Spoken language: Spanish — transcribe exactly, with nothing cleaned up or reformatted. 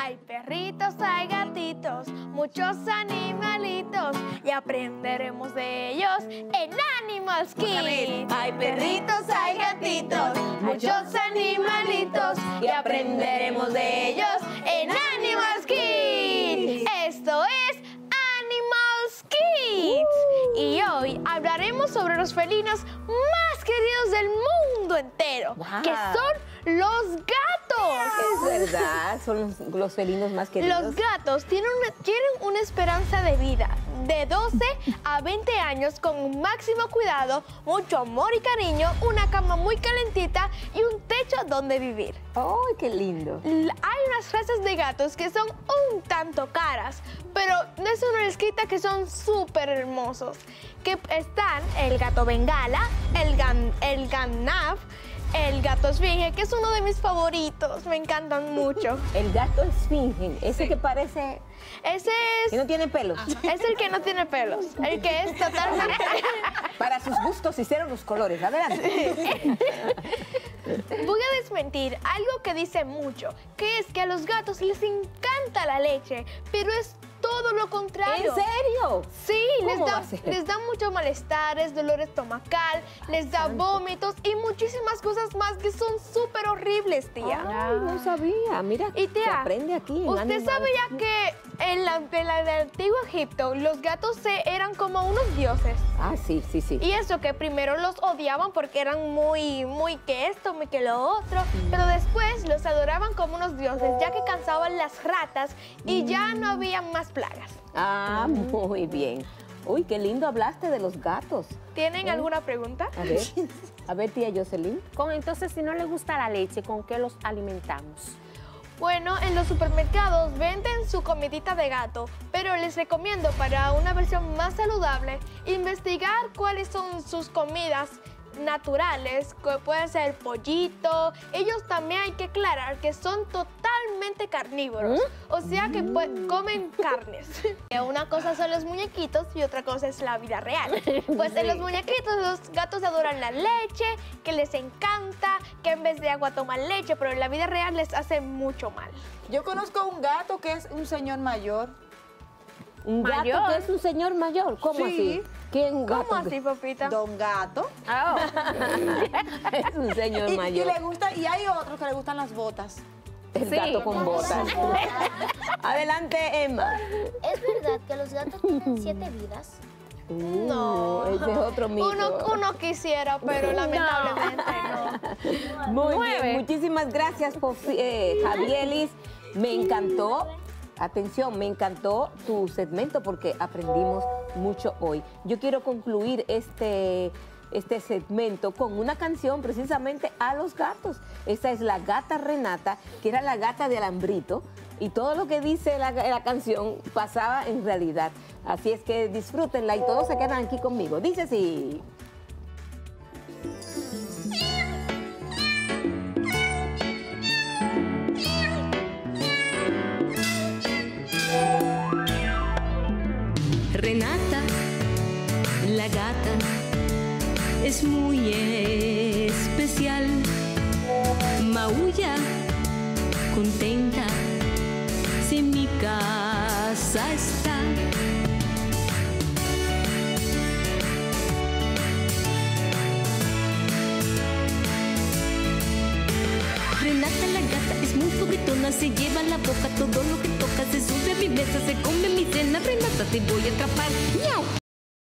Hay perritos, hay gatitos, muchos animalitos y aprenderemos de ellos en Animals Kids. Hay perritos, hay gatitos, muchos animalitos y aprenderemos de ellos en Animals Kids. Esto es Animals Kids. Y hoy hablaremos sobre los felinos más queridos del mundo entero, Wow. que son los gatos. Es verdad, son los, los felinos más queridos. Los gatos tienen una, tienen una esperanza de vida de doce a veinte años con un máximo cuidado, mucho amor y cariño, una cama muy calentita y un techo donde vivir. ¡Ay, qué lindo! L- Hay unas razas de gatos que son un tanto caras, pero eso no les quita que son súper hermosos. Que están el gato bengala, el, gan, el ganaf, el gato esfinge, que es uno de mis favoritos, me encantan mucho. El gato esfinge, ese Sí. que parece Ese es, que no tiene pelos. es el que no tiene pelos, el que es totalmente... Para sus gustos hicieron los colores. Adelante. Voy a desmentir algo que dice mucho, que es que a los gatos les encanta la leche, pero es todo lo contrario. ¿En serio? Sí, les ¿Cómo va da, a ser? les da mucho malestares, dolor estomacal, les da santo. vómitos y muchísimas cosas más que son súper horribles, tía. Ay, no sabía. Mira, Y se tía, aprende aquí. en ¿usted Animals sabe ya que en la, en la- en el antiguo Egipto los gatos se, eran como unos dioses? Ah, sí, sí, sí. Y eso que primero los odiaban porque eran muy, muy que esto, muy que lo otro, pero después los adoraban como unos dioses, ya que cansaban las ratas y ya no había más plagas. Ah, muy bien. Uy, qué lindo hablaste de los gatos. ¿Tienen alguna pregunta? A ver, a ver, tía Jocelyn. Con, entonces, si no le gusta la leche, ¿con qué los alimentamos? Bueno, en los supermercados venden su comidita de gato, pero les recomiendo para una versión más saludable investigar cuáles son sus comidas naturales, que pueden ser pollito. Ellos también hay que aclarar que son totalmente carnívoros, o sea que pues, comen carnes. Una cosa son los muñequitos y otra cosa es la vida real. Pues en los muñequitos los gatos adoran la leche, que les encanta, que en vez de agua toman leche, pero en la vida real les hace mucho mal. Yo conozco un gato que es un señor mayor. Un gato Mayor. que es un señor mayor. ¿Cómo Sí. así? ¿Quién gato? ¿Cómo así, papita? Don Gato. Es un señor Y, y mayor. le gusta, y hay otros que le gustan las botas. El Sí. gato con botas. Adelante, Emma. ¿Es verdad que los gatos tienen siete vidas? Uh, No. Ese es otro mito. Uno, uno quisiera, pero lamentablemente no. Muy Nueve. bien, muchísimas gracias, por, eh, Javielis. Me encantó, atención, me encantó tu segmento porque aprendimos mucho hoy. Yo quiero concluir este, este segmento con una canción precisamente a los gatos. Esta es la gata Renata, que era la gata de Alambrito, y todo lo que dice la, la canción pasaba en realidad. Así es que disfrútenla y todos se quedan aquí conmigo. Dice así. Renata, la gata, es muy especial. Maulla, contenta, si en mi casa está. Renata la gata es muy juguetona, se lleva a la boca todo lo que toca, se sube a mi mesa, se come mi cena. Renata, te voy a atrapar. ¡Miau!